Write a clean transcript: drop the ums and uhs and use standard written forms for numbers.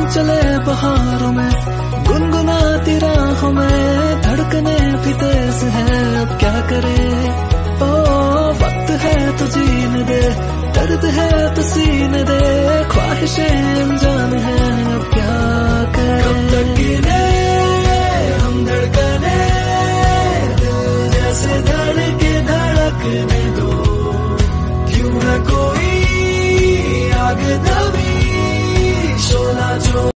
चले बहारों में, गुनगुनाती राहों में, धड़कने भी तेज है अब क्या करे। ओ वक्त है तो जीने दे, दर्द है तो सीने दे, ख्वाहिशें अनजान है अब क्या करे। कब तक गिने हम धड़कने, दिल जैसे धड़के धड़कने दो, क्यों न कोई आग दबी शोला जो